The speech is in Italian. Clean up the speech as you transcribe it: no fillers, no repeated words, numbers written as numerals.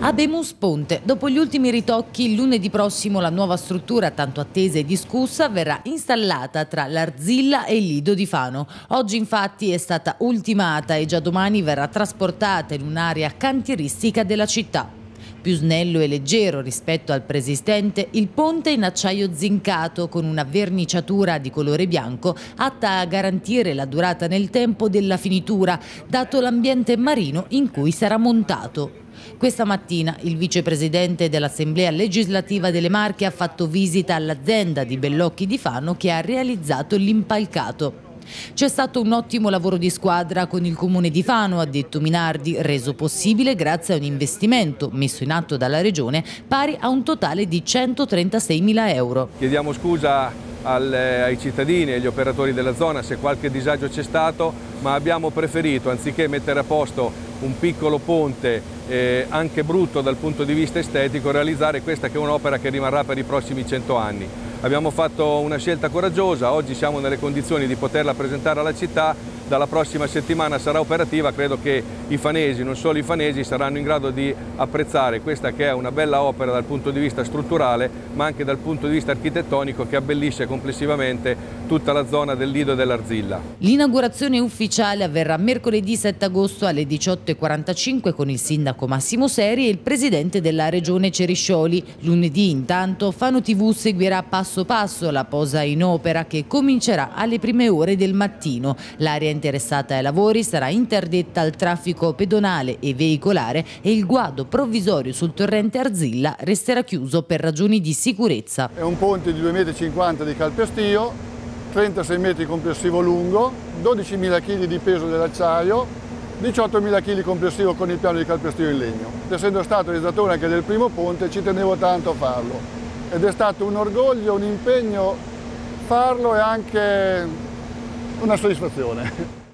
Habemus Ponte. Dopo gli ultimi ritocchi, lunedì prossimo la nuova struttura, tanto attesa e discussa, verrà installata tra l'Arzilla e il Lido di Fano. Oggi infatti è stata ultimata e già domani verrà trasportata in un'area cantieristica della città. Più snello e leggero rispetto al preesistente, il ponte in acciaio zincato con una verniciatura di colore bianco atta a garantire la durata nel tempo della finitura, dato l'ambiente marino in cui sarà montato. Questa mattina il vicepresidente dell'Assemblea legislativa delle Marche ha fatto visita all'azienda di Bellocchi di Fano che ha realizzato l'impalcato. C'è stato un ottimo lavoro di squadra con il comune di Fano, ha detto Minardi, reso possibile grazie a un investimento messo in atto dalla regione pari a un totale di 136.000 euro. Chiediamo scusa ai cittadini e agli operatori della zona se qualche disagio c'è stato, ma abbiamo preferito, anziché mettere a posto un piccolo ponte anche brutto dal punto di vista estetico, realizzare questa che è un'opera che rimarrà per i prossimi 100 anni. Abbiamo fatto una scelta coraggiosa, oggi siamo nelle condizioni di poterla presentare alla città, dalla prossima settimana sarà operativa, credo che i fanesi, non solo i fanesi, saranno in grado di apprezzare questa che è una bella opera dal punto di vista strutturale, ma anche dal punto di vista architettonico che abbellisce complessivamente tutta la zona del Lido e dell'Arzilla. L'inaugurazione ufficiale avverrà mercoledì 7 agosto alle 18:45 con il sindaco Massimo Seri e il presidente della regione Ceriscioli. Lunedì intanto Fano TV seguirà passo passo la posa in opera che comincerà alle prime ore del mattino. L'area interessata ai lavori sarà interdetta al traffico pedonale e veicolare e il guado provvisorio sul torrente Arzilla resterà chiuso per ragioni di sicurezza. È un ponte di 2,50 m di calpestio, 36 metri complessivo lungo, 12.000 kg di peso dell'acciaio, 18.000 kg complessivo con il piano di calpestio in legno. Essendo stato realizzatore anche del primo ponte ci tenevo tanto a farlo ed è stato un orgoglio, un impegno farlo e anche una soddisfazione.